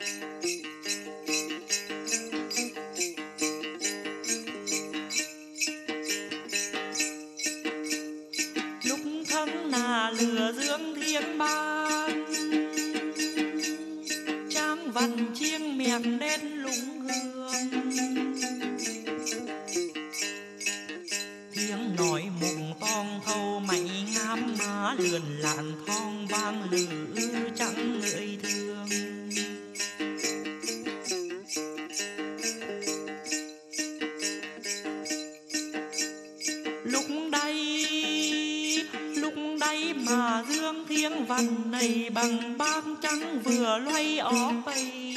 Lúc thắng nà lửa dương thiên ban, trang văn chiêng miệng đen lúng hương. Tiếng nói mùng tong thâu mày ngắm má lườn lạn thong vang lử chẳng người thương. Lúc đây mà dương thiên văn này bằng bác trắng vừa loay ó bay.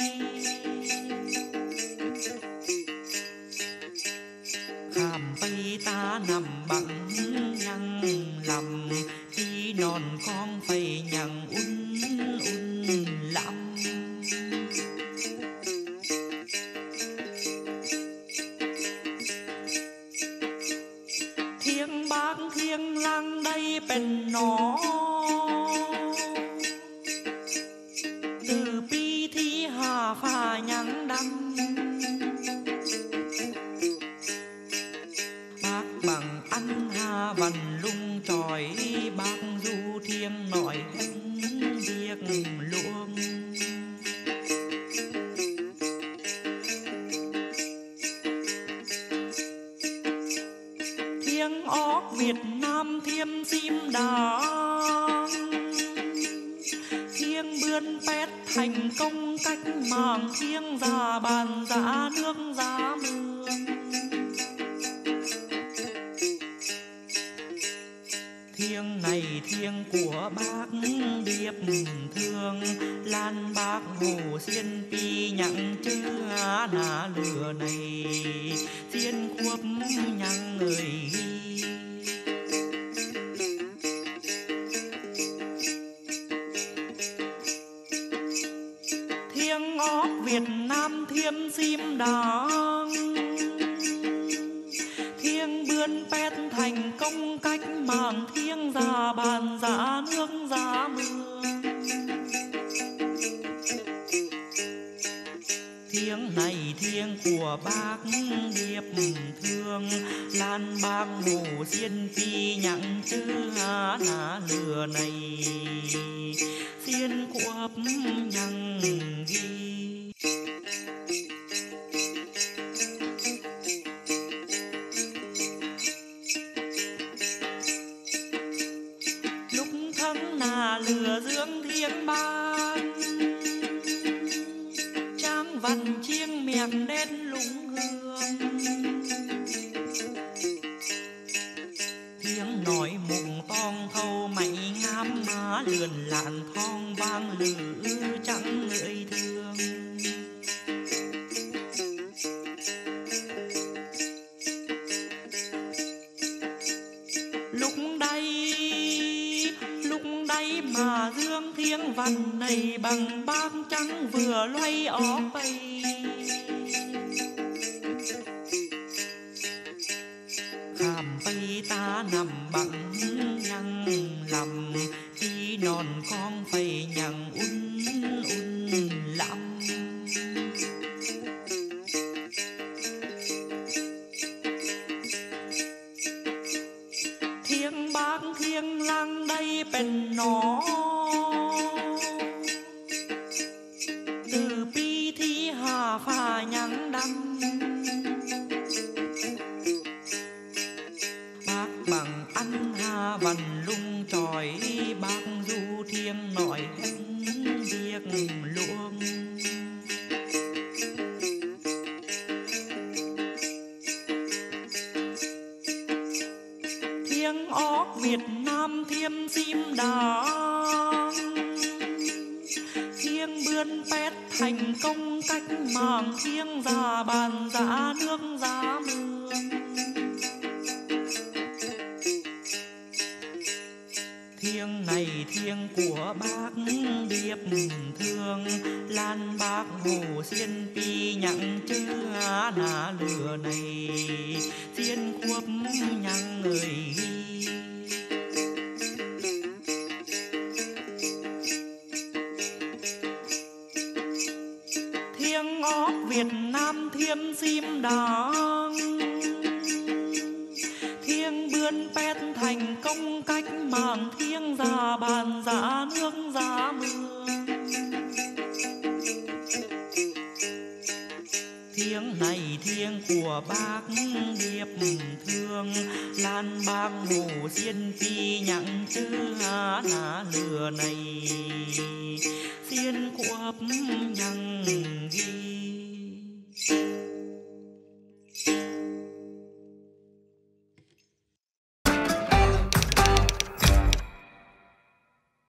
Khảm bay ta nằm bằng nhằng lầm, tí non con phải nhằng un lắm. Thiêng bác thiêng lang đây bên nó, từ pi thi hà phà nhằng đăng. Bác bằng ăn hà văn lung tròi, bác du thiêng nói hết việc luôn. Thiêng óc Việt Nam thiêm sim đàng, thiêng bươn pét thành công cách mạng, thiêng già bàn giã nước giá mương. Thiêng này thiêng của bác điệp thương, lan bác hồ xiên pi nhặng chữ nà lửa này, xiên khuất nhặng người ghi. Thiêng óc Việt Nam thiêm sim đàng, thiêng bươn pét thành công cách mạng, thiêng già bàn giã nước giá mương. Thiêng này thiêng của bác điệp thương, lan bác hồ xiên pi nhặng chữ nà lửa này, xiên quốc nhằng ghi. Lúc thắng nà lửa dương thiên ban, trang văn chiêng miệng đen lúng hương. Tiếng nói mùng tong thâu mày ngắm má lườn lạn thong vang lử chẳng người thương. Lúc đây mà dương thiên văn này bằng bác trắng vừa loay ó bay. Khảm bay ta nằm bằng nhằng lầm, tí non con phải nhằng un lắm. Thiêng bác thiêng lang đây bên nó, từ pi thi hà phà nhằng đăng. Bác bằng ăn hà văn lung tròi, bác du thiêng nói hết việc luôn. Thiêng óc Việt Nam thiêm sim đàng, thiêng bươn pét thành công cách mạng, thiêng già bàn giã nước giá mương. Thiêng này thiêng của bác điệp thương, lan bác hồ xiên pi nhặng chữ nà lửa này, xiên khuất nhặng người ghi. Việt Nam thiêm sim đàng, thiêng bươn pét thành công cách mạng, thiêng già bàn giã nước giã mưa. Thiêng này thiêng của bác Điệp Thương, Lan bác Hồ Xiên Phi nhặng chữ nà lừa này. Xiên của nhằng